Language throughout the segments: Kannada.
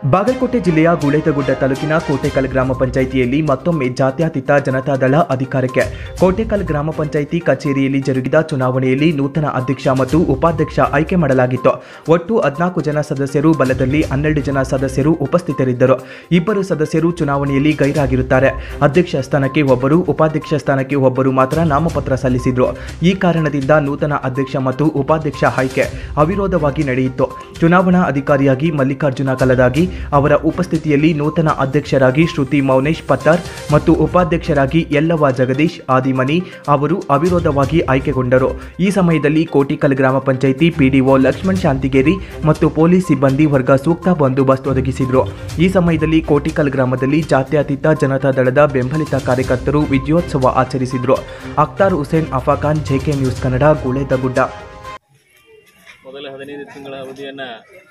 ಬಾಗಲಕೋಟೆ ಜಿಲ್ಲೆಯ ಗುಳೇದಗುಡ್ಡ ತಾಲೂಕಿನ ಕೋಟೆಕಲ್ ಗ್ರಾಮ ಪಂಚಾಯಿತಿಯಲ್ಲಿ ಮತ್ತೊಮ್ಮೆ ಜಾತ್ಯತೀತ ಜನತಾದಳ ಅಧಿಕಾರಕ್ಕೆ. ಕೋಟೆಕಲ್ ಗ್ರಾಮ ಪಂಚಾಯಿತಿ ಕಚೇರಿಯಲ್ಲಿ ಜರುಗಿದ ಚುನಾವಣೆಯಲ್ಲಿ ನೂತನ ಅಧ್ಯಕ್ಷ ಮತ್ತು ಉಪಾಧ್ಯಕ್ಷ ಆಯ್ಕೆ ಮಾಡಲಾಗಿತ್ತು. ಒಟ್ಟು 14 ಜನ ಸದಸ್ಯರು ಬಲದಲ್ಲಿ 12 ಜನ ಸದಸ್ಯರು ಉಪಸ್ಥಿತರಿದ್ದರು. 2 ಸದಸ್ಯರು ಚುನಾವಣೆಯಲ್ಲಿ ಗೈರಾಗಿರುತ್ತಾರೆ. ಅಧ್ಯಕ್ಷ ಸ್ಥಾನಕ್ಕೆ ಒಬ್ಬರು, ಉಪಾಧ್ಯಕ್ಷ ಸ್ಥಾನಕ್ಕೆ ಒಬ್ಬರು ಮಾತ್ರ ನಾಮಪತ್ರ ಸಲ್ಲಿಸಿದ್ರು. ಈ ಕಾರಣದಿಂದ ನೂತನ ಅಧ್ಯಕ್ಷ ಮತ್ತು ಉಪಾಧ್ಯಕ್ಷ ಆಯ್ಕೆ ಅವಿರೋಧವಾಗಿ ನಡೆಯಿತು. ಚುನಾವಣಾ ಅಧಿಕಾರಿಯಾಗಿ ಮಲ್ಲಿಕಾರ್ಜುನ ಕಲದಾಗಿ ಅವರ ಉಪಸ್ಥಿತಿಯಲ್ಲಿ ನೂತನ ಅಧ್ಯಕ್ಷರಾಗಿ ಶ್ರುತಿ ಮೌನೇಶ್ ಪತ್ತಾರ್ ಮತ್ತು ಉಪಾಧ್ಯಕ್ಷರಾಗಿ ಯಲ್ಲವ್ವ ಜಗದೀಶ್ ಆದಿಮನಿ ಅವರು ಅವಿರೋಧವಾಗಿ ಆಯ್ಕೆಗೊಂಡರು. ಈ ಸಮಯದಲ್ಲಿ ಕೋಟೆಕಲ್ ಗ್ರಾಮ ಪಂಚಾಯಿತಿ ಪಿಡಿಒ ಲಕ್ಷ್ಮಣ್ ಶಾಂತಿಗೇರಿ ಮತ್ತು ಪೊಲೀಸ್ ಸಿಬ್ಬಂದಿ ವರ್ಗ ಸೂಕ್ತ ಬಂದೋಬಸ್ತ್ ಒದಗಿಸಿದರು. ಈ ಸಮಯದಲ್ಲಿ ಕೋಟೆಕಲ್ ಗ್ರಾಮದಲ್ಲಿ ಜಾತ್ಯತೀತ ಜನತಾದಳದ ಬೆಂಬಲಿತ ಕಾರ್ಯಕರ್ತರು ವಿಜಯೋತ್ಸವ ಆಚರಿಸಿದರು. Akhtar Hussain Afakhan, JK news Kannada, Guledagudda. ಮೊದಲ 15 ತಿಂಗಳ ಅವಧಿಯನ್ನು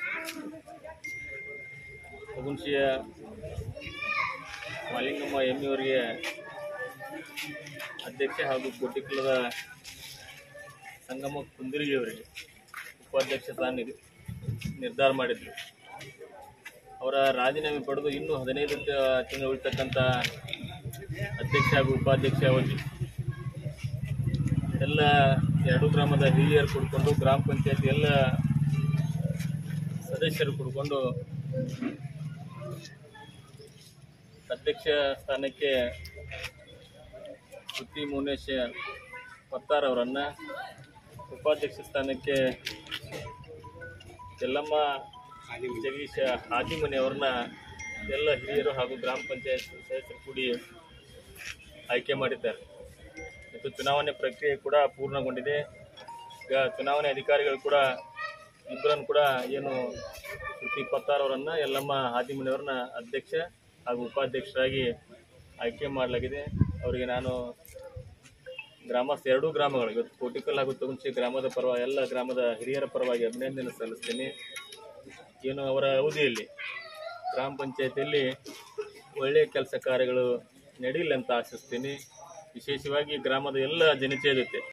ಹುಗುನ್ಶಿಯ ಮಾಲಿಂಗಮ್ಮ ಎಮ್ಮಿಯವರಿಗೆ ಅಧ್ಯಕ್ಷ ಹಾಗೂ ಕೋಟೆಕಲ್ಲದ ಸಂಗಮ ಕುಂದಿರಿಗೆಯವರಿಗೆ ಉಪಾಧ್ಯಕ್ಷ ಸ್ಥಾನ ನಿರ್ಧಾರ ಮಾಡಿದರು. ಅವರ ರಾಜೀನಾಮೆ ಪಡೆದು ಇನ್ನೂ 15 ತಿಂಗಳು ಉಳಿತಕ್ಕಂಥ ಅಧ್ಯಕ್ಷ ಹಾಗೂ ಉಪಾಧ್ಯಕ್ಷ ಅವಧಿ ಎಲ್ಲ 2 ಗ್ರಾಮದ ಹಿರಿಯರು ಕೂಡಿಕೊಂಡು ಗ್ರಾಮ ಪಂಚಾಯತಿ ಎಲ್ಲ ಸದಸ್ಯರು ಕೂಡಿಕೊಂಡು ಅಧ್ಯಕ್ಷ ಸ್ಥಾನಕ್ಕೆ ಶ್ರುತಿ ಮೌನೇಶ್ ಪತ್ತಾರ್ ಅವರನ್ನು, ಉಪಾಧ್ಯಕ್ಷ ಸ್ಥಾನಕ್ಕೆ ಯಲ್ಲಮ್ಮ ಜಗದೀಶ ಆದಿಮನಿ ಅವರನ್ನ ಎಲ್ಲ ಹಿರಿಯರು ಹಾಗೂ ಗ್ರಾಮ ಪಂಚಾಯತ್ ಸದಸ್ಯರು ಕೂಡಿ ಆಯ್ಕೆ ಮಾಡಿದ್ದಾರೆ. ಮತ್ತು ಚುನಾವಣೆ ಪ್ರಕ್ರಿಯೆ ಕೂಡ ಪೂರ್ಣಗೊಂಡಿದೆ. ಈಗ ಚುನಾವಣೆ ಅಧಿಕಾರಿಗಳು ಕೂಡ ಇಬ್ಬರನ್ನು ಕೂಡ ಏನು ಶ್ರುತಿ ಪತ್ತಾರ್ ಅವರನ್ನು, ಯಲ್ಲಮ್ಮ ಆದಿಮನಿಯವರನ್ನ ಅಧ್ಯಕ್ಷ ಹಾಗೂ ಉಪಾಧ್ಯಕ್ಷರಾಗಿ ಆಯ್ಕೆ ಮಾಡಲಾಗಿದೆ. ಅವರಿಗೆ ನಾನು ಗ್ರಾಮಸ್ಥ 2 ಗ್ರಾಮಗಳು ಇವತ್ತು ಕೋಟೆಕಲ್ ಹಾಗೂ ತುಗುನ್ಶಿ ಗ್ರಾಮದ ಎಲ್ಲ ಗ್ರಾಮದ ಹಿರಿಯರ ಪರವಾಗಿ ಅಭಿನಂದನೆ ಸಲ್ಲಿಸ್ತೇನೆ. ಏನು ಅವರ ಅವಧಿಯಲ್ಲಿ ಗ್ರಾಮ ಪಂಚಾಯತಿಯಲ್ಲಿ ಒಳ್ಳೆಯ ಕೆಲಸ ಕಾರ್ಯಗಳು ನಡೆಯಲಿ ಅಂತ ಆಶಿಸ್ತೀನಿ. ವಿಶೇಷವಾಗಿ ಗ್ರಾಮದ ಎಲ್ಲ ಜನತೆಯ ಜೊತೆ